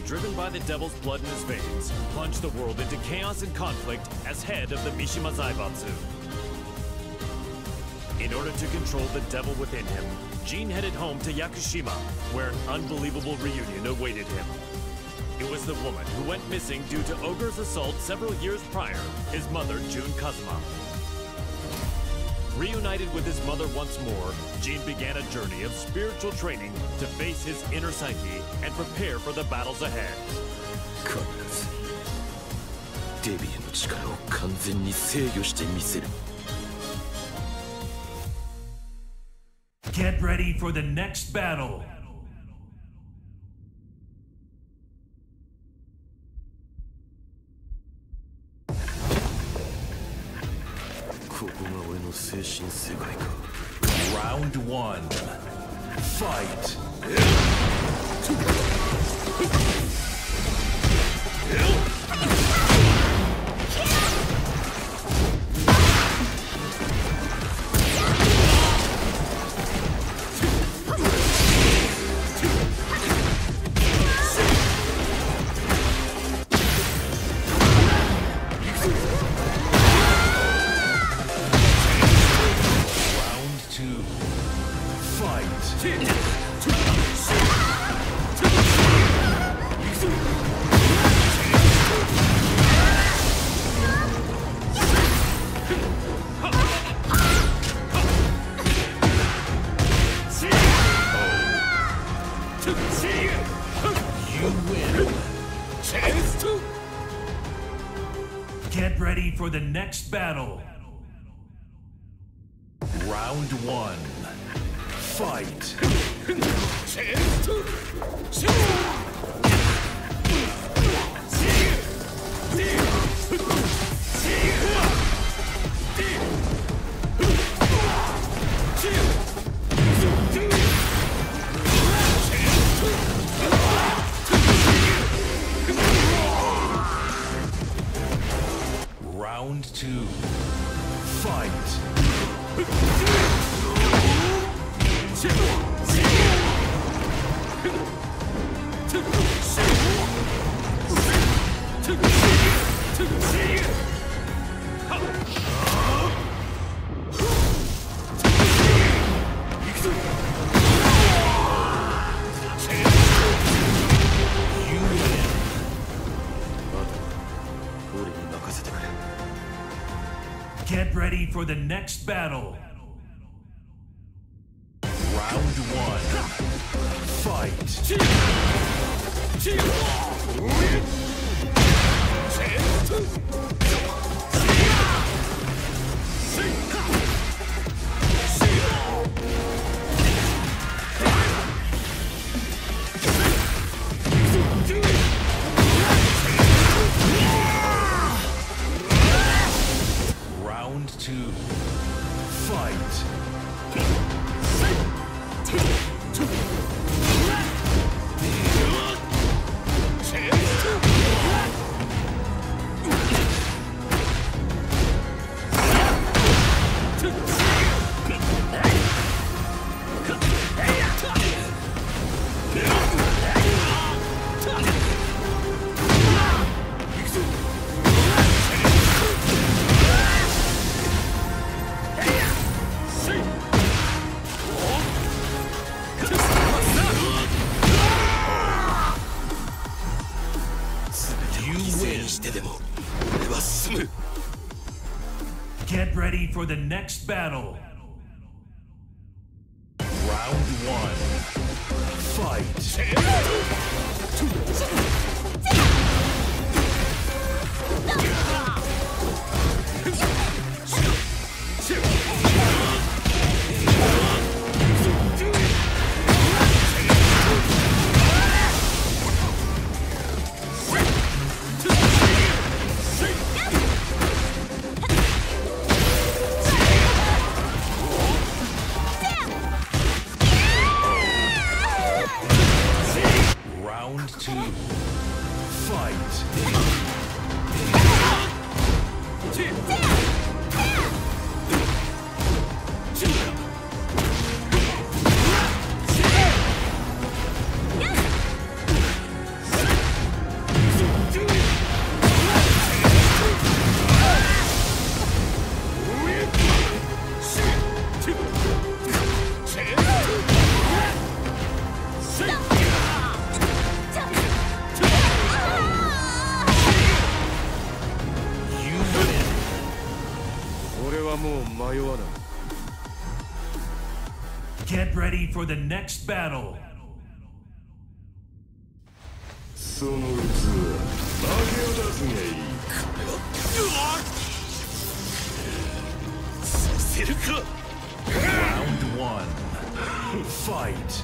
driven by the devil's blood in his veins, plunged the world into chaos and conflict as head of the Mishima Zaibatsu. In order to control the devil within him, Jin headed home to Yakushima, where an unbelievable reunion awaited him. It was the woman who went missing due to Ogre's assault several years prior, his mother, Jun Kazuma. Reunited with his mother once more, Jin began a journey of spiritual training to face his inner psyche and prepare for the battles ahead. 必ずデビューの力を完全に制御してみせる。 Get ready for the next battle. ここが俺の精神世界か。 Round 1. Fight. Get ready for the next battle. Round 1. Fight. Round 2. Fight. Get ready for the next battle. Round 1. Fight. Round 2. Fight. Get ready for the next battle. Round 1. Fight. Round 2. はもう迷わない。 Get ready for the next battle. その器、投げを出すがいい。させるか。 Round 1. Fight.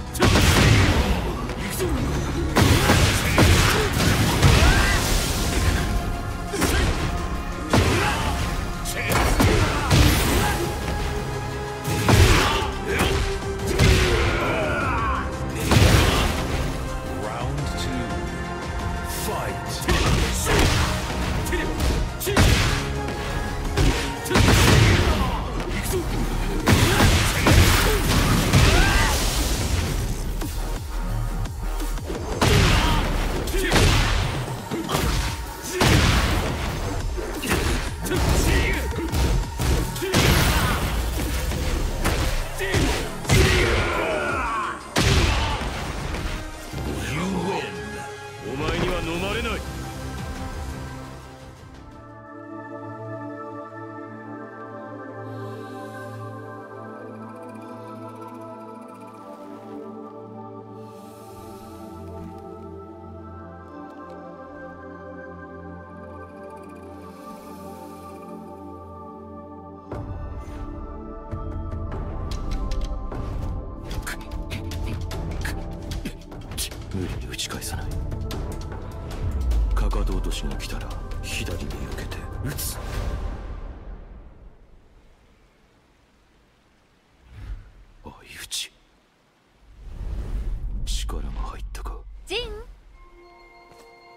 Jin!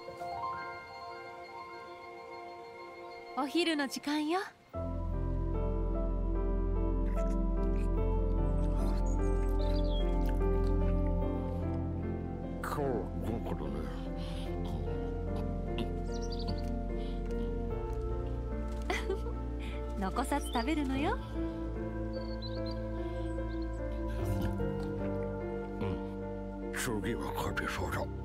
お昼の時間よ。残さず食べるのよ。 次は勝てそうだ。